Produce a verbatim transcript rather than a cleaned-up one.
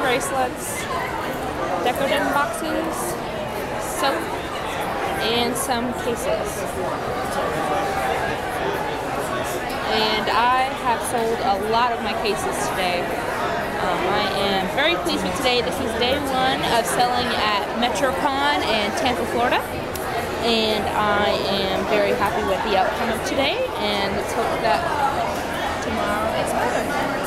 bracelets, decorative boxes, soap, and some cases. And I have sold a lot of my cases today. Um, I am very pleased with today. This is day one of selling at Metrocon in Tampa, Florida. And I am very happy with the outcome of today, and let's hope that tomorrow is better.